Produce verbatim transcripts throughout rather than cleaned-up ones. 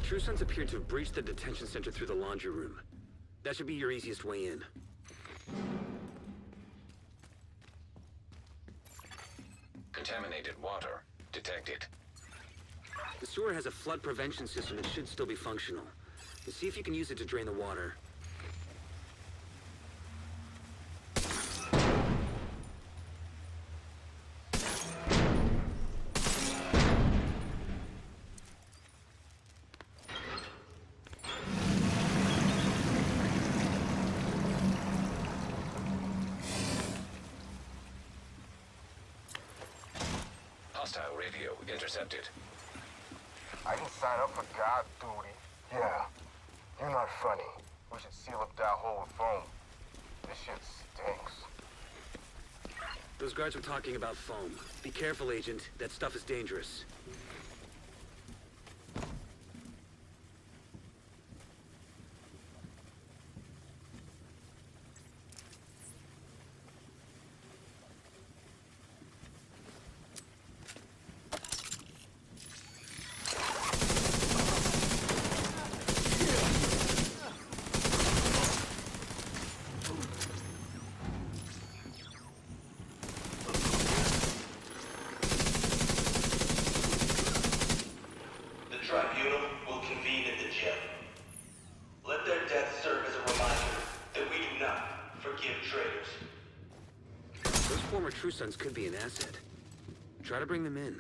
True Sons appear to have breached the detention center through the laundry room. That should be your easiest way in. Contaminated water detected. The sewer has a flood prevention system that should still be functional. See if you can use it to drain the water. Hostile radio intercepted. I can sign up for guard duty. Yeah. You're not funny. We should seal up that hole with foam. This shit stinks. Those guards were talking about foam. Be careful, Agent. That stuff is dangerous. Tribunal will convene at the gym. Let their death serve as a reminder that we do not forgive traitors. Those former True Sons could be an asset. Try to bring them in.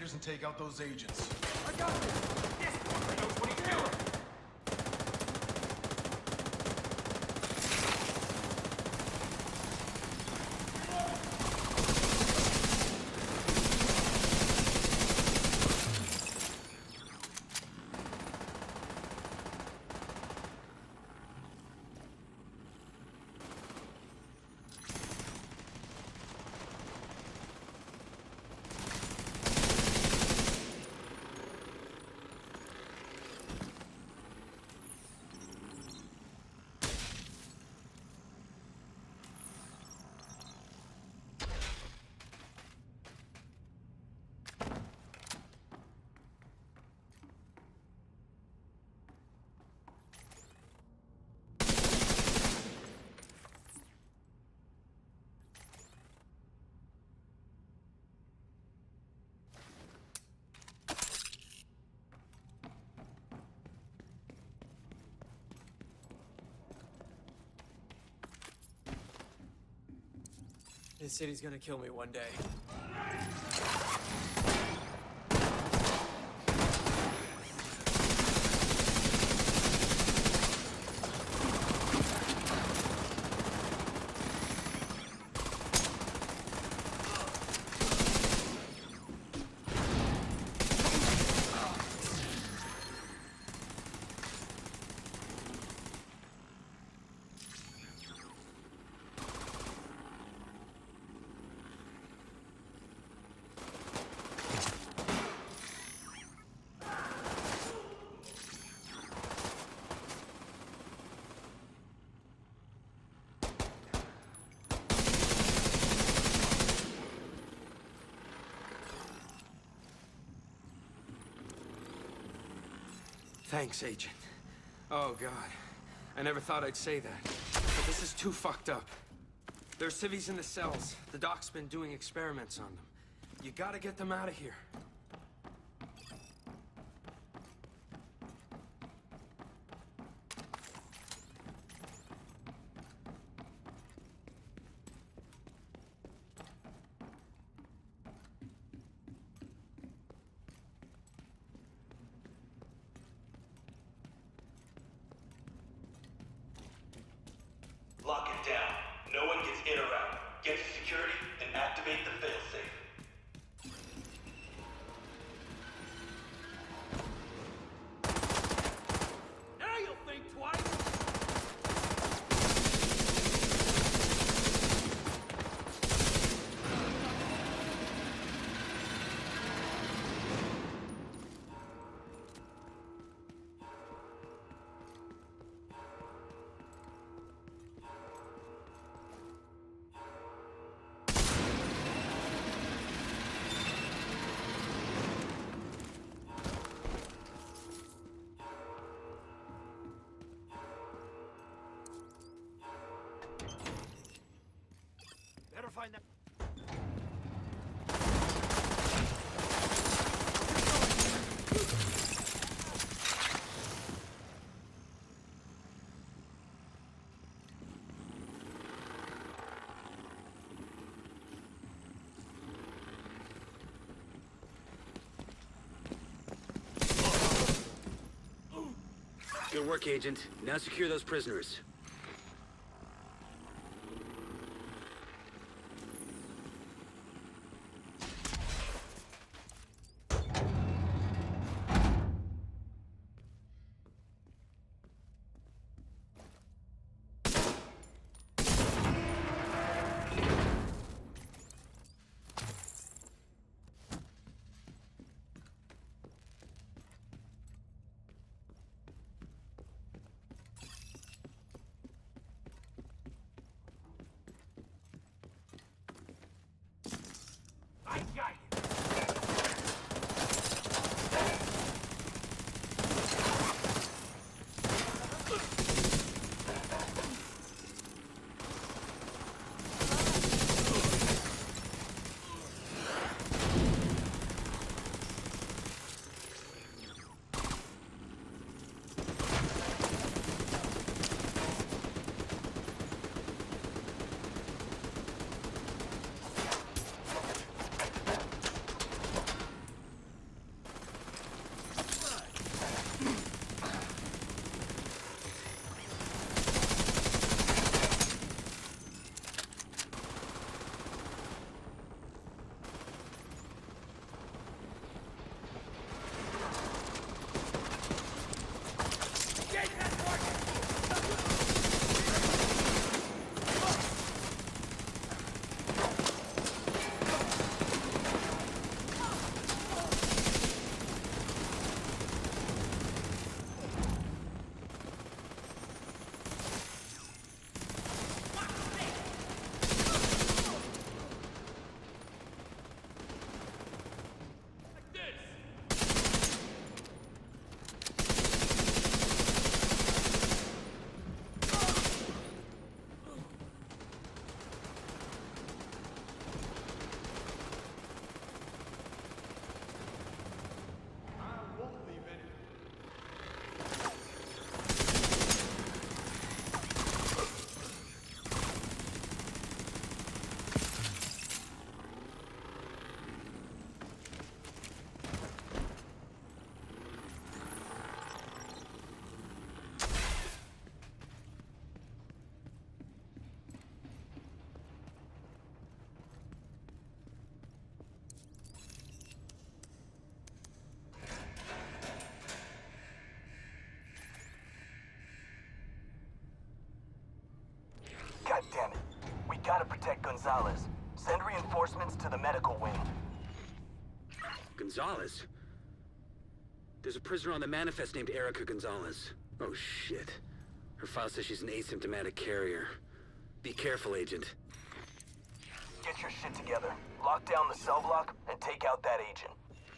breakers and take out those agents. I got this! This one knows what he's doing! This city's gonna kill me one day. Thanks, Agent. Oh, God. I never thought I'd say that. But this is too fucked up. There are civvies in the cells. The doc's been doing experiments on them. You gotta get them out of here. Lock it down. No one gets in or out. Get to security and activate the failsafe. Now you'll think twice! Better find that. Good work, Agent. Now secure those prisoners. protect Gonzalez. Send reinforcements to the medical wing. Gonzalez? There's a prisoner on the manifest named Erica Gonzalez. Oh, shit. Her file says she's an asymptomatic carrier. Be careful, Agent. Get your shit together. Lock down the cell block and take out that agent.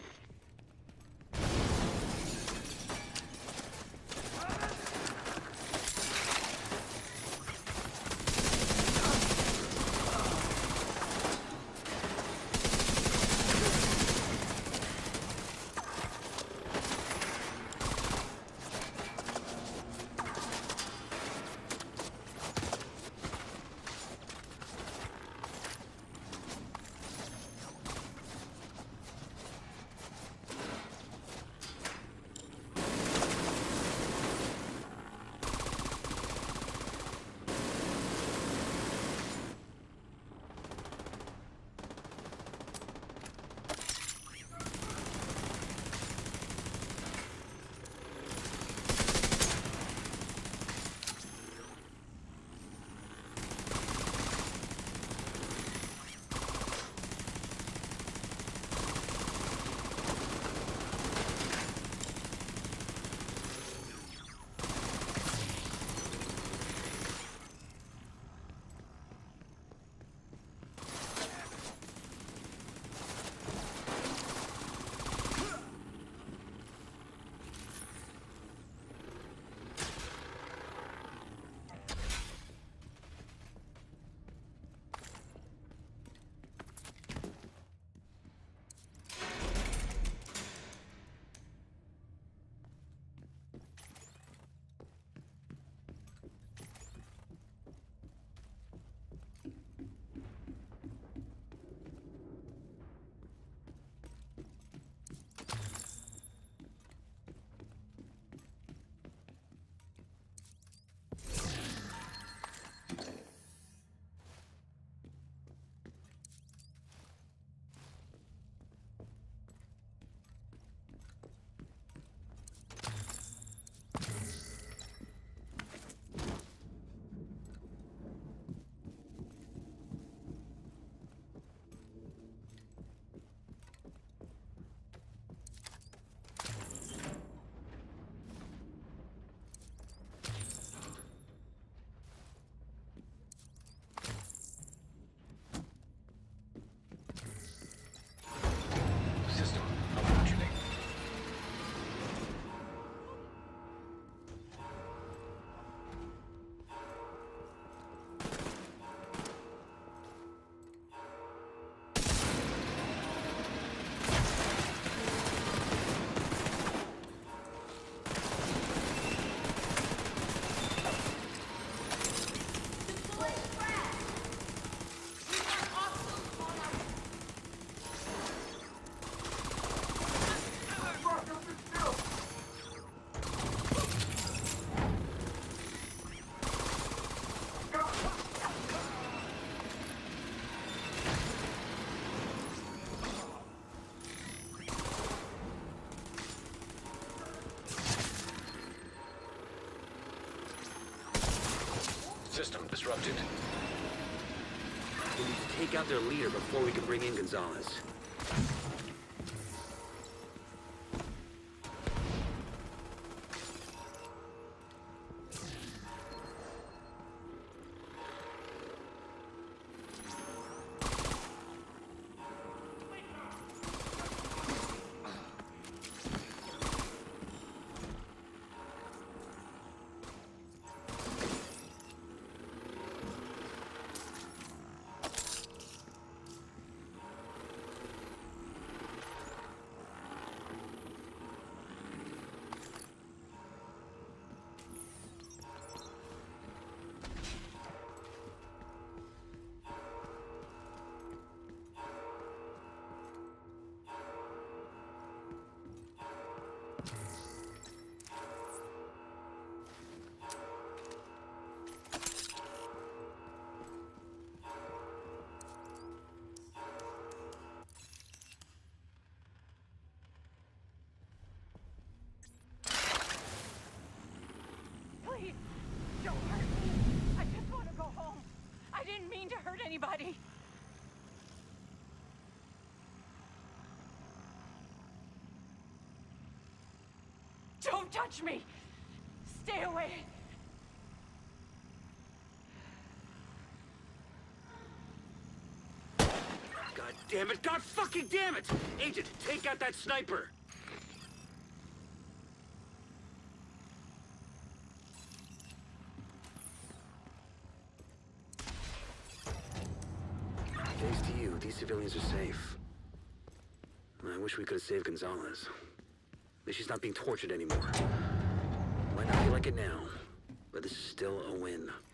System disrupted. We need to take out their leader before we can bring in Gonzalez. body. Don't touch me! Stay away! God damn it! God fucking damn it! Agent, take out that sniper! Thanks to you, these civilians are safe. I wish we could have saved Gonzalez. At least she's not being tortured anymore. Might not feel like it now, but this is still a win.